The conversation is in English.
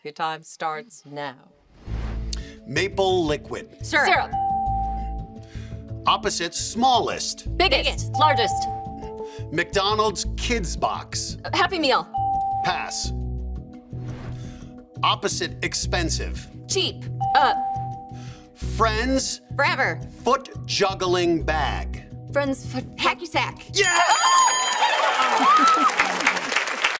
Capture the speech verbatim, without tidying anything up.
Your time starts now. Maple liquid. Syrup. Syrup. Opposite smallest. Biggest. Biggest. Largest. McDonald's kids box. Happy Meal. Pass. Opposite expensive. Cheap. Uh, Friends Forever. foot juggling bag. Friends, foot, hacky sack. Yeah!